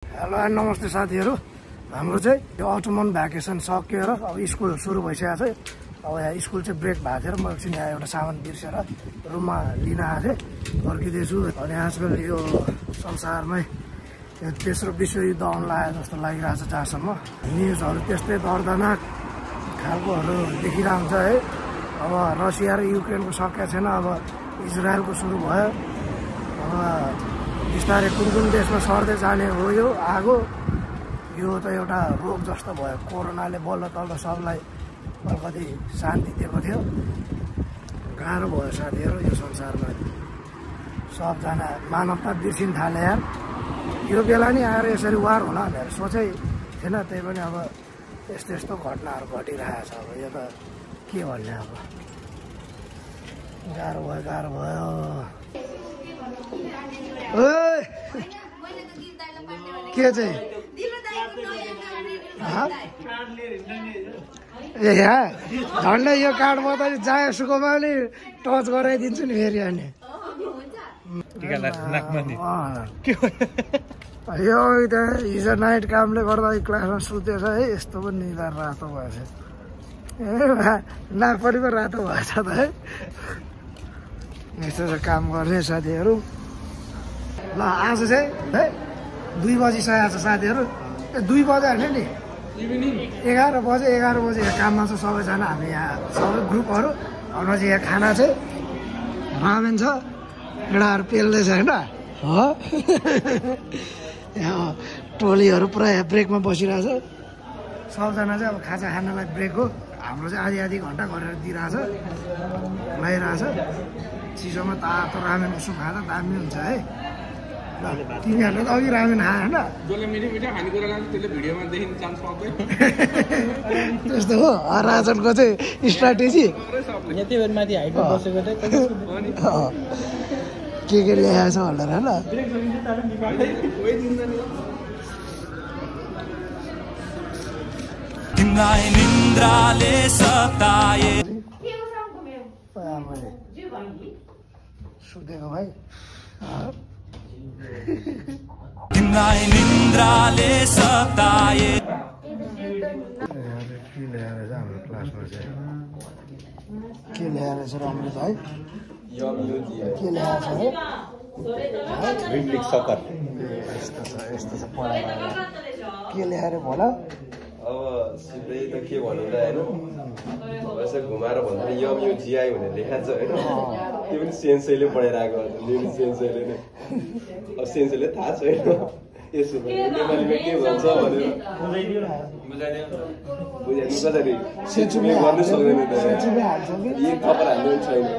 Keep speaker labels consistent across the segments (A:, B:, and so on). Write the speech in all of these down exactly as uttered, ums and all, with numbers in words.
A: Hello and नमस्ते साथीहरू। हाम्रो चाहिँ यो अटोमन भ्याकेसन सकिएर अब स्कुल सुरु भइसकेको छ। अब यहाँ स्कुल चाहिँ ब्रेक भएको थियो र म एकछिन यहाँ एउटा सामान बिर्सेर रुममा लिन आएको थिएँ, फर्किँदैछु। अनि आजकल यो संसारमै तेस्रो विश्वयुद्ध आउन लाग्यो जस्तो लागिरहेको छ। जहाँसम्म न्युजहरू त्यस्तै दर्दनाक खालकोहरू देखिरहेको हुन्छ है। अब रसिया र युक्रेनको सकिएको छैन, अब इजरायलको सुरु भयो। अब बिस्तारै कुन कुन देशमा सर्दै जाने हो यो आगो। यो त एउटा रोग जस्तो भयो। कोरोनाले बल्ल तल्ल सबलाई अलिकति शान्ति दिएको थियो। गाह्रो भयो साथीहरू, यो संसारमा सबजना मानवता बिर्सिन थाले यार। यो बेला नि आएर यसरी वार होला भनेर सोचै थिएन, त्यही पनि अब यस्तो यस्तो घटनाहरू घटिरहेको छ। अब यो त के भन्ने, अब गाह्रो भयो गाह्रो भयो। के चाहिँ ए यहाँ झन्डै यो कार्ड म त जहाँ सुकोमा नि टच गराइदिन्छु नि फेरि। अनि यो हिजो नाइट कामले गर्दा क्लासमा सुतेछ है। यस्तो पनि निधार रातो भएछ। ए नाक पनि पो रातो भएछ त है। यस्तो चाहिँ काम गर्ने साथीहरू। ल आज चाहिँ है दुई बजिसकेको छ साथीहरू। ए दुई बजे होइन नि, एघार बजे एघार बजे यहाँ काममा छ सबैजना। हामी यहाँ सबै ग्रुपहरू हाम्रो चाहिँ यहाँ खाना चाहिँ रामेन छ, केटाहरू पेल्दैछ होइन। हो यहाँ टोलीहरू पुरा यहाँ ब्रेकमा बसिरहेछ। सबजना चाहिँ अब खाजा खानालाई ब्रेक हो। हाम्रो चाहिँ आधी आधी घन्टा गरेर दिइरहेछ, लगाइरहेछ। चिसोमा तातो रामेनको सुप खाँदा दामी हुन्छ है। तिमीहरूले त अघि रामेन खायो होइन? त्यस्तो हो राजनको चाहिँ स्ट्राटेजी। के के ल्याएको छ भनेर होइन।
B: तिमीलाई निन्द्राले सताए
A: सुतेको भाइ।
B: तिमीलाई निन्द्राले सताए।
A: के ल्याएर छ हाम्रो क्लासमा चाहिँ, के ल्याएर छ राम्रो भाइ? के ल्याएर छ है? यस्तो छ यस्तो छ पढाइ। के ल्याएर भन?
C: अब सिधै त के भनौँ र होइन, यसो घुमाएर भन्दा यम यो जिआई भनेर लेखाएको छ होइन। त्यो पनि सेन्सैले पढाइरहेको हुन्छ, सेन्सैले नै। अब सेन्सैले थाहा छैन यसो नेपालीमा के भन्छ भनेर बुझाइदिनु कसरी सेचुमे गर्नु सक्दैन त। एक खबर हाल्नु पनि छैन।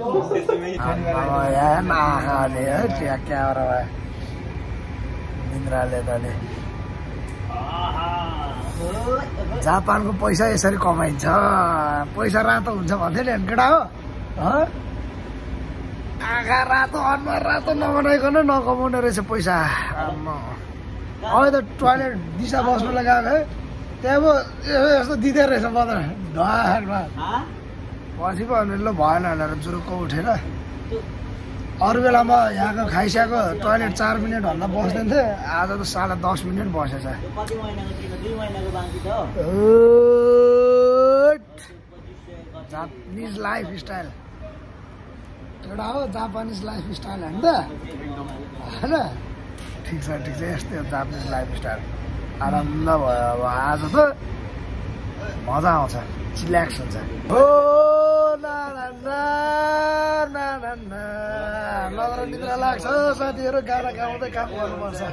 A: निन्द्राले तले जापानको पैसा यसरी कमाइन्छ। पैसा रातो हुन्छ भन्थ्यो नि केटा हो। आँखा रातो अनुहार रातो नबनाइकन नकमाउने रहेछ पैसा। अब त टोइलेट दिशा बस्नु लगाएको है, त्यहाँ पो यस्तो दिँदै रहेछ म त ढाडमा। पछि पो अनि ल भएन भनेर जुरुक्क उठेर। अरू बेला म यहाँको खाइसकेको टोइलेट चार मिनटभन्दा बस्दैन थिएँ, आज त साढे दस मिनट बसेछ। जापानिज लाइफ स्टाइल एउटा हो, जापानिज लाइफ स्टाइल होइन त होइन। ठिक छ ठिक छ, यस्तै हो जापानिज लाइफ स्टाइल। आनन्द भयो अब आज त मजा आउँछ, चिल्याक्स हुन्छ। हो नगर निद्रा लाग्छ साथीहरू। गाना गाउँदै काम गर्नुपर्छ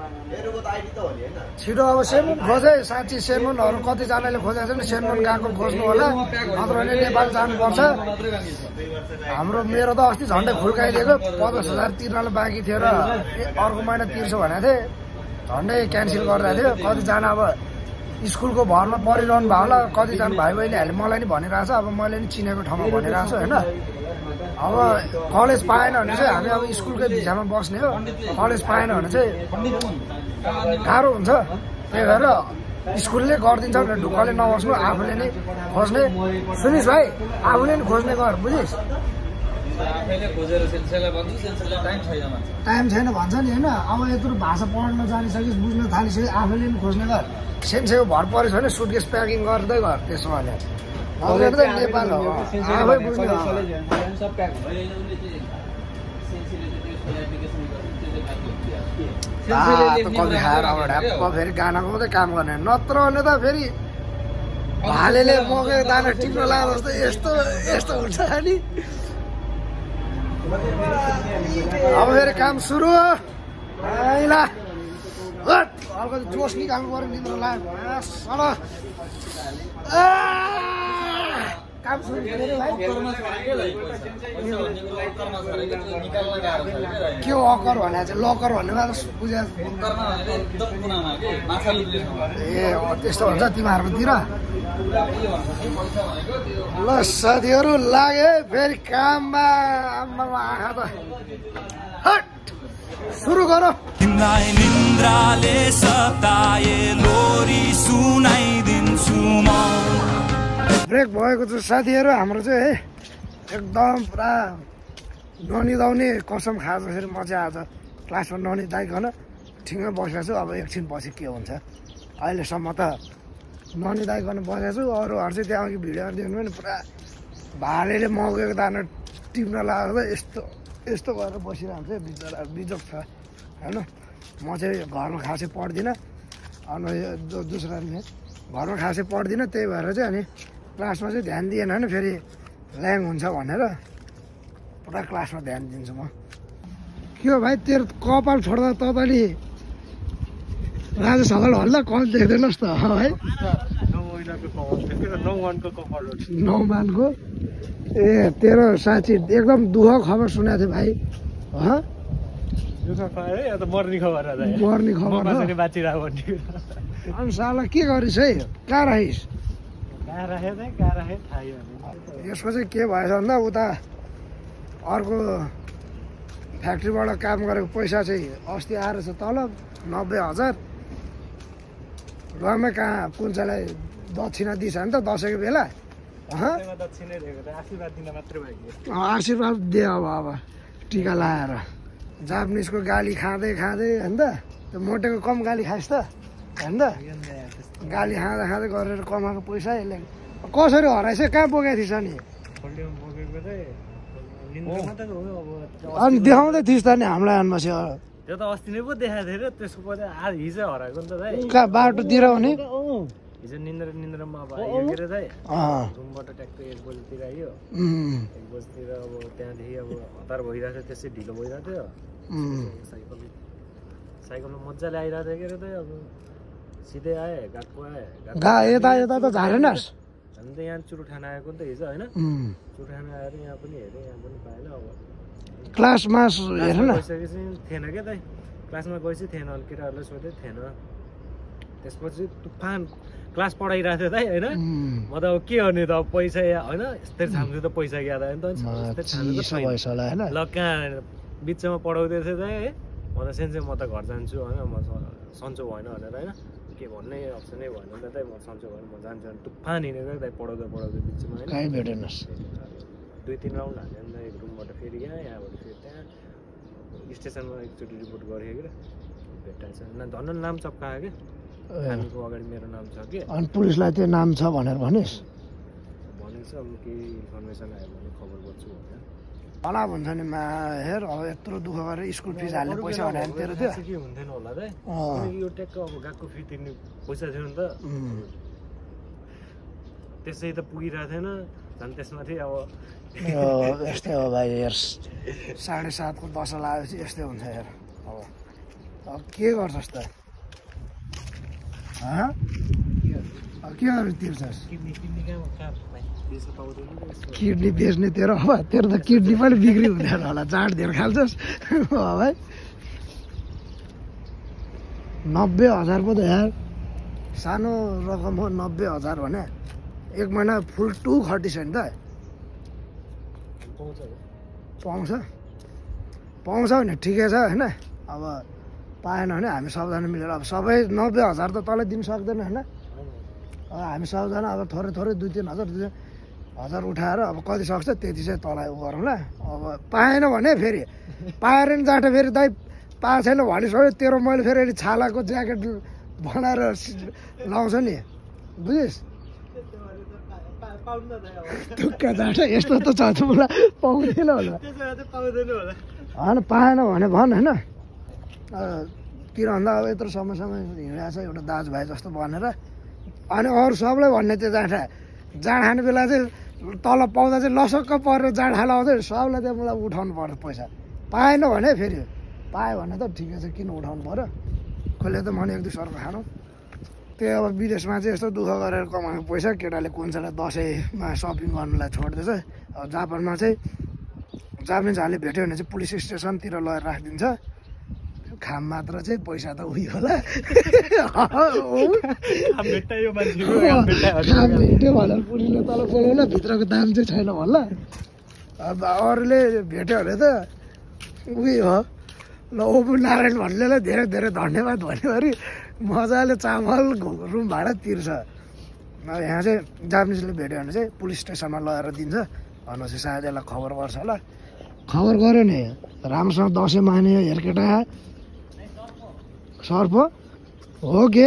A: छिटो। अब सेमुन खोजे साँच्ची, सेमुनहरू कतिजनाले खोजेको छ नि, सेमुन गएको खोज्नु होला, नत्र भने नेपाल जानुपर्छ। हाम्रो मेरो त अस्ति झन्डै खुर्काइदिएको, पचास हजार तिर्नलाई बाँकी थियो र अर्को महिना तिर्छु भनेको थिएँ, झन्डै क्यान्सल गरिरहेको थियो। कतिजना अब स्कुलको भरमा परिरहनु भयो होला, कतिजना भाइ बहिनीहरूले मलाई नि भनिरहेको छ। अब मैले नि चिनेको ठाउँमा भनिरहेको छु होइन। अब कलेज पाएन भने चाहिँ हामी अब स्कुलकै भिजामा बस्ने हो। कलेज पाएन भने चाहिँ गाह्रो हुन्छ। त्यही भएर स्कुलले गरिदिन्छ भनेर ढुक्कले नबस्नु, आफूले नै खोज्ने। सुनिस् भाइ, आफूले नि खोज्ने गर, बुझिस्? टाइम छैन भन्छ नि होइन। अब यत्रो भाषा पढ्न जानिसक्यो, बुझ्न थालिसक्यो, आफैले पनि खोज्ने गर। सेन्सेको भर परेछ भने सुटकेस प्याकिङ गर्दै गर त्यसो भने। नगरेर त नेपाल हो आफै बुझ्ने हो। कफी खाएर अब ढ्याप्प फेरि गाना गाउँदै काम गर्ने, नत्र भने त फेरि भालेले मकैको दाना टिप्न लाग्यो जस्तो यस्तो यस्तो हुन्छ नि। अब फेरि काम सुरु हो। अलिकति जोस निकाल्नु पऱ्यो, निद्रा लाग्यो काम सुरु के हो अकर भने चाहिँ लकर भन्ने बुझा ए त्यस्तो हुन्छ तिमीहरूकोतिर। ल साथीहरू लागे फेरि काममा आम्मामा आँखा त हट सुरु गरौँ।
B: तिमीलाई निन्द्राले सताए लोरी सुनाइदिन्छु म।
A: ब्रेक भएको छ साथीहरू हाम्रो चाहिँ है, एकदम पुरा ननिदाउने कसम खाएको फेरि मजा आएको छ। क्लासमा ननिदाइकन ठिङ्गै बसेको छु। अब एकछिन पछि के हुन्छ, अहिलेसम्म त ननिदाइकन बसेको छु। अरूहरू चाहिँ त्यहाँ अघि भिडियोहरू देख्नु पनि पुरा भालेले मगेको दाना टिप्न लाग्दा यस्तो यस्तो गरेर बसिरहन्छ। बिचरा बिजोक छ होइन। म चाहिँ घरमा खासै पढ्दिनँ, अनि जो दुसरा घरमा खासै पढ्दिनँ, त्यही भएर चाहिँ अनि क्लासमा चाहिँ ध्यान दिएन भने फेरि ल्याङ हुन्छ भनेर पुरा क्लासमा ध्यान दिन्छु म। के हो भाइ तेरो कपाल छोड्दा तपाईँले राजा सवाल हल्ला कल देख्दैनस् त है। नौमानको ए तेरो साँच्ची एकदम दुःख खबर सुनेको थियो भाइ।
D: मर्ने खबर
A: मर्ने खबर अनि साला के गरिस् है, कहाँ राखिस्? यसको चाहिँ के भएछ भन्दा उता अर्को फ्याक्ट्रीबाट काम गरेको पैसा चाहिँ अस्ति आएर छ तलब नब्बे हजार। रमै कहाँ कुञ्चालाई दक्षिणा दिइछ नि त दसैँको बेला। आशीर्वाद दिए अब अब टिका लगाएर जापानिजको गाली खाँदै खाँदै होइन त, त्यो मोटेको कम गाली खाइस् त होइन त। गाली खाँदा खाँदै गरेर कमाएको पैसा यसले कसरी हराइछ, कहाँ बोकेको थिइस् नि? अनि देखाउँदै थिइस् त नि हामीलाई अनबसी।
D: त्यो त अस्ति नै पो देखाएको थियो र त्यसको पछि आज हिजो हराएको नि त दाइ।
A: कहाँ बाटोतिर हो नि?
D: हिजो निन्द्र निन्द्रमा अब आइयो के रे दाइ, रुमबाट ट्याक्कै एक बजीतिर आइयो। एक बजीतिर अब त्यहाँदेखि अब हतार भइरहेको थियो, त्यसै ढिलो भइरहेको थियो। साइकल साइकलमा मजाले आइरहेको थियो के रे दाइ। अब सिधै आएँ गएको आएँ
A: गा यता यता त झारेनस्।
D: हामी त यहाँ चुरुठाना आएको नि त हिजो होइन। चुरुठाना आएर यहाँ पनि हेरेँ, यहाँ पनि पाएन। अब
A: क्लासमा हेर न
D: गइसकेपछि थिएन क्या दाइ, क्लासमा गएपछि थिएन। अनि केटाहरूलाई सोधेँ थिएन। त्यसपछि तुफान क्लास पढाइरहेको थियो दाइ होइन। म त अब के गर्ने त, अब पैसा होइन यस्तै छाम्छु त पैसा ज्यादा होइन त। ल कहाँ बिचमा पढाउँदै थियो दाइ है। म त सेन्से म त घर जान्छु होइन, म सन्चो भएन भनेर होइन, के भन्ने अप्सनै भएन नि त दाइ। म सन्चो भएन म जान्छु भने तुफान हिँडेको दाइ पढाउँदै पढाउँदै बिचमा होइन। दुई तिन राउन्ड हाल्यो नि त एक रुमबाट फेरि यहाँ, यहाँबाट फेरि त्यहाँ स्टेसनमा एकचोटि रिपोर्ट गरेँ कि भेट्टाएछ। धन्न नाम चप्कायो कि हामीको अगाडि मेरो नाम छ कि।
A: अनि पुलिसलाई त्यो नाम छ भनेर भनिस्?
D: भनेको छ अब केही इन्फर्मेसन आयो भने खबर गर्छु भनेर
A: होला भन्छ नि। मा हेर अब यत्रो दुःख गरेर स्कुल फिस हाल्ने पैसा भने तेरो थियो
D: के हुन्थेन होला दाइ। यो ट्याक्क अब गएको फी तिर्ने पैसा थियो नि त, त्यसै त पुगिरहेको थिएन झन् त्यसमाथि। अब
A: यस्तै हो भाइ हेर, साढे सातको दस लगाएपछि यस्तै हुन्छ हेर। अब अब के गर्छस् त? अब के गरेर तिर्छस्? किडनी बेच्ने तेरो अब तेरो त किडनी पनि बिक्री हुँदैन होला, चाँड धेर खाल्छस् भाइ। नब्बे हजार पो त यार सानो रकम हो। नब्बे हजार भने एक महिना फुल टु खटिस नि त। पाउँछ पाउँछ भने ठिकै छ होइन। अब पाएन भने हामी सबजना मिलेर अब सबै नब्बे हजार त तँलाई दिनु सक्दैन होइन। अब हामी सबजना अब थोरै थोरै दुई तिन हजार दुई हजार उठाएर अब कति सक्छ त्यति चाहिँ तँलाई उ गरौँला। अब पाएन भने फेरि पाएर नि जाँटा फेरि दाइ पाएको छैन भनिसक्यो तेरो मैले फेरि अहिले छालाको ज्याकेट बनाएर लाउँछ नि बुझिस्। टुक्का जाँटा यस्तो त छ मलाई पाउँदैन होला होइन पाएन भने भन होइन किन भन्दा अब यत्रो समयसम्म हिँडेको छ एउटा दाजुभाइ जस्तो भनेर अनि अरू सबलाई भन्ने त्यो जाँठा जाँड खाने बेला चाहिँ तल पाउँदा चाहिँ लसक्क परेर जाँड खाला आउँछ सबलाई चाहिँ मलाई उठाउनु पर्छ पैसा। पाएन भने फेरि पायो भने त ठिकै छ किन उठाउनु पऱ्यो कसले त मैले एक दुई सर्को खानु। त्यही अब विदेशमा चाहिँ यस्तो दुःख गरेर कमाएको पैसा केटाले कुन्छलाई दसैँमा सपिङ गर्नुलाई छोड्दैछ। अब जापानमा चाहिँ जापानिजहरूले भेट्यो भने चाहिँ पुलिस स्टेसनतिर लगेर राखिदिन्छ खाम मात्र चाहिँ पैसा त उयो होला भेट्यो भनेर पुलिसले तल बोलाउला भित्रको दाम चाहिँ छैन होला। अब अरूले भेट्यो भने त उयो हो ल ओपु नारायण भन्नेलाई धेरै धेरै धन्यवाद भन्योभरि मजाले चामल रुम भाडा तिर्छ। अब यहाँ चाहिँ जापानिजले भेट्यो भने चाहिँ पुलिस स्टेसनमा लगेर दिन्छ भनेपछि सायद यसलाई खबर गर्छ होला। खबर गऱ्यो नि राम्रोसँग दसैँ माने हेरकेटा सर्प हो के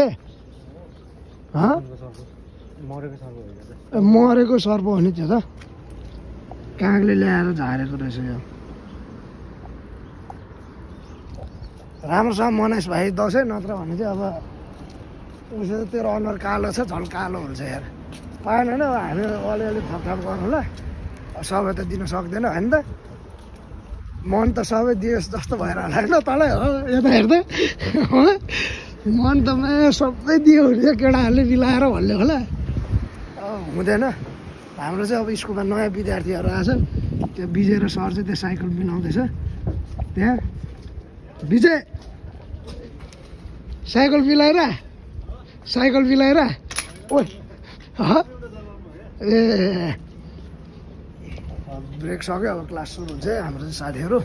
A: मरेको सर्प हो नि त्यो त कागले ल्याएर झारेको रहेछ यो। राम्रोसँग मनाइस् भाइ दसैँ नत्र भने चाहिँ अब उसो त तेरो अनुहार कालो छ झन् कालो हुन्छ यार। पाएन होइन हामी अलिअलि थपथाप गरौँला सबै त दिन सक्दैन होइन त मन त सबै दियोस् जस्तो भएर होला होइन तँलाई हो यता हेर्दा मन त सबै दियो भने केटाहरूले मिलाएर भन्ने होला हुँदैन। हाम्रो चाहिँ अब स्कुलमा नयाँ विद्यार्थीहरू आएछ त्यो विजय र सर चाहिँ त्यो साइकल मिलाउँदैछ त्यहाँ विजय साइकल मिलाएर साइकल मिलाएर ओ ए ब्रेक सक्यो अब क्लास सुरु हुन्छ हाम्रो चाहिँ साथीहरू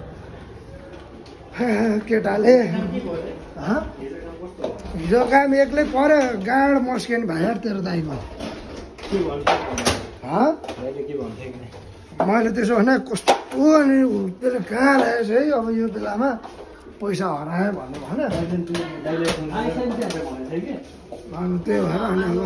A: केटाले हिजो काम एक्लै पऱ्यो गाड मस्क्यो नि भाइ तेरो दाइको मैले त्यसो भने कस्तो अनि त्यसले कहाँ लागेछ है अब यो बेलामा पैसा हरायो भन्नु भन अनि त्यही भएर अनि अब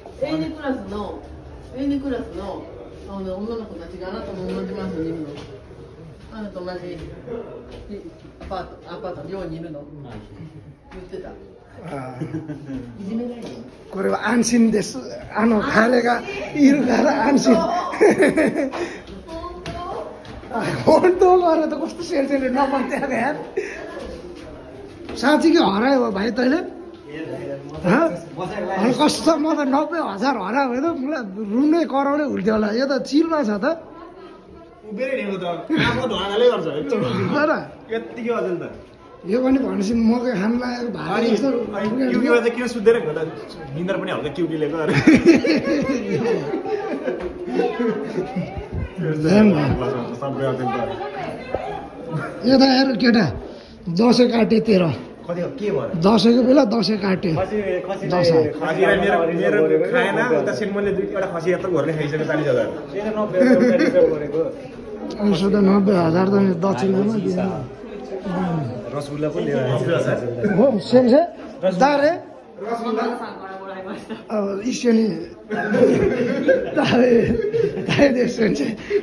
A: कोरेवा आन्सिन देश आनो खालेका इरु खाएर आन्सिन फोटो गरेर त कस्तो सेल्सेले नपन्थ्यो यार साँच्चीकै हरायो भाइ तैँले कस्तो म त नब्बे हजार हरायो भने त मलाई रुनै कराउनै हुन्थ्यो होला यो त चिलमा छ त यो पनि भनेपछि मकै खानु लागेको भाइ
E: किन सुत्दैन निन्द्रा पनि हल्का क्युटी लिएको
A: यता हेर केटा दसैँ काटे तेह्र दसैँको बेला दसैँ काट्यो यसो त नब्बे हजार त दक्षिणामा
E: रसगुल्ला पनि
A: हो सेन्से दारे अब स्टेनी दारे दारे सेन्से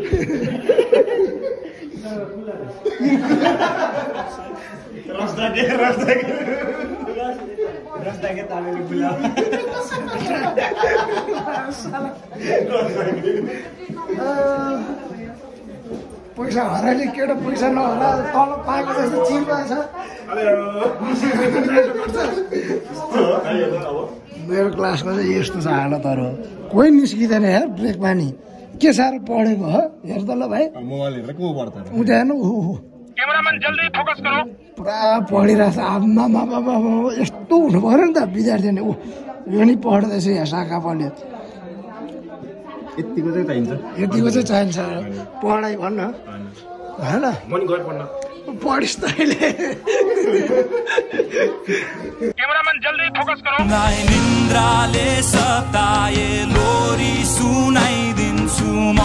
A: पैसा हराइले केटा पैसा नहरा तल पाएको जस्तो चिरमा छ मेरो क्लासको चाहिँ यस्तो छ हालतहरू कोही निस्किँदैन यार ब्रेक पानी के साह्रो पढेको हो हेर त ल भाइ उठ्याएन पुरा पढिरहेको छ आमा यस्तो हुनु पऱ्यो नि त विद्यार्थी ऊ यो नि पढ्दैछ यहाँ शाखा पढ्यो
E: यतिको चाहिँ चाहिन्छ
A: यतिको चाहिँ चाहिन्छ पढाइ भन्न होइन पढिस् तैँले
B: निन्द्राले सताए लोरी सुनाइदिन्छु म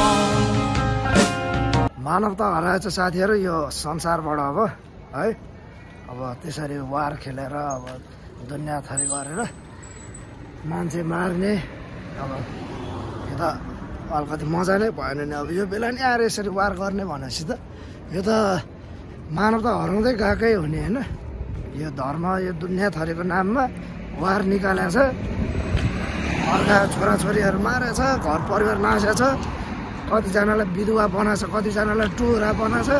A: मानवता हराएछ साथीहरू यो संसारबाट अब है अब त्यसरी वार खेलेर अब दुनियाँ थरी गरेर मान्छे मार्ने अब यो त अलिकति मजा नै भएन नि अब यो बेला नि आएर यसरी वार गर्ने भनेपछि त यो त मानवता हराउँदै गएकै हो नि होइन यो धर्म यो दुनियाँ थरीको नाममा वार निकालेको छ अर्का छोराछोरीहरू मारेछ घर परिवार नासेको छ कतिजनालाई विधवा बनाएको छ कतिजनालाई टुरा बनाएको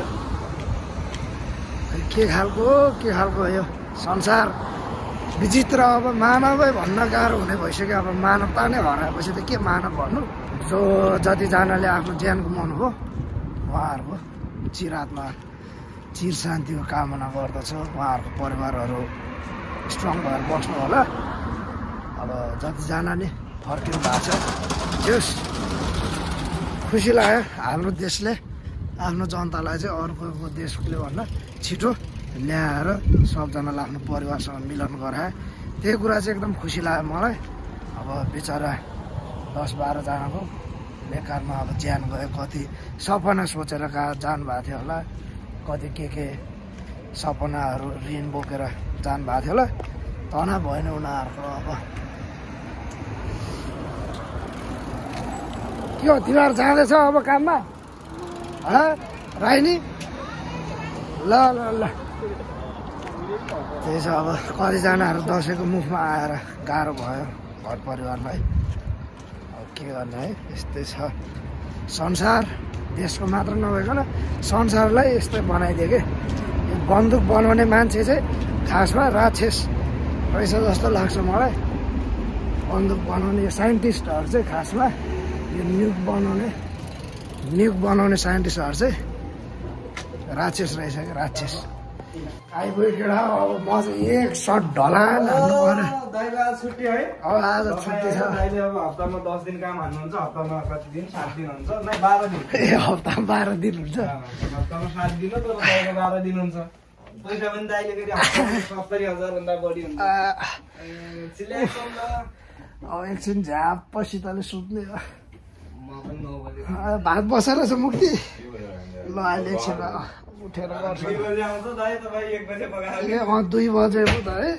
A: छ के खालको के खालको यो संसार विचित्र अब मानवै भन्न गाह्रो हुने भइसक्यो अब मानवता नै हराएपछि त के मानव भन्नु जो जतिजनाले आफ्नो ज्यान गुमाउनु भयो उहाँहरूको चिरात्मा चिर शान्तिको कामना गर्दछ उहाँहरूको परिवारहरू स्ट्रङ भएर बस्नु होला अब जतिजना नि फर्किनु भएको छ जस खुसी लाग्यो हाम्रो देशले आफ्नो जनतालाई चाहिँ अर्को देशले भन्दा छिटो ल्याएर सबजनालाई आफ्नो परिवारसँग मिलन गराए त्यही कुरा चाहिँ एकदम खुसी लाग्यो मलाई अब बिचरा दस बाह्रजनाको बेकारमा अब ज्यान गयो कति सपना सोचेर कहाँ जानुभएको थियो होला कति के के सपनाहरू ऋण बोकेर जानुभएको थियो होला तना भएन उनीहरूको अब के हो तिमीहरू जाँदैछ अब काममा राइनी ल ल ल त्यही छ अब कतिजनाहरू दसैँको मुखमा आएर गाह्रो भयो घर परिवारलाई अब के गर्ने है यस्तै छ संसार देशको मात्र नभइकन संसारलाई यस्तै बनाइदियो कि बन्दुक बनाउने मान्छे चाहिँ खासमा राक्षस रहेछ जस्तो लाग्छ मलाई बन्दुक बनाउने यो साइन्टिस्टहरू चाहिँ खासमा यो न्युक बनाउने न्युक बनाउने साइन्टिस्टहरू चाहिँ राक्षस रहेछ कि राक्षस आइपुग्यो केटा अब म चाहिँ एक सर्ट ढलान हान्नु पर्यो
E: छुट्टी है
A: अब आज छुट्टी छ
E: अब हप्तामा दस दिन काम हान्नुहुन्छ हप्तामा कति दिन सात दिन हुन्छ नै बाह्र दिन
A: ए हप्तामा बाह्र दिन हुन्छ
E: हप्तामा सात दिन तर तपाईँको बाह्र दिन हुन्छ पैसा पनि दाइले फेरि सत्तरी हजार भन्दा बढी हुन्छ
A: अब एकछिन झ्याप्पसितले सुत्ने हो
E: म पनि नौ बजे
A: भात बसेर छ मुक्ति ल अहिले एकछिन उठेर गर्छु
E: दुई बजे आउँछ दाइ तपाईँ एक बजे पकाएर
A: ए म दुई बजे पो त है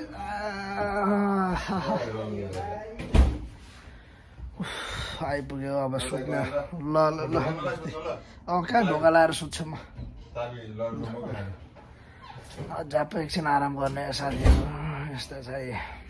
A: आइपुग्यो अब सुत्ने ल ल ल अब कहाँ ढोका लाएर सुत्छु म झ्याप्प एकछिन आराम गर्ने साथीहरू यस्तो छ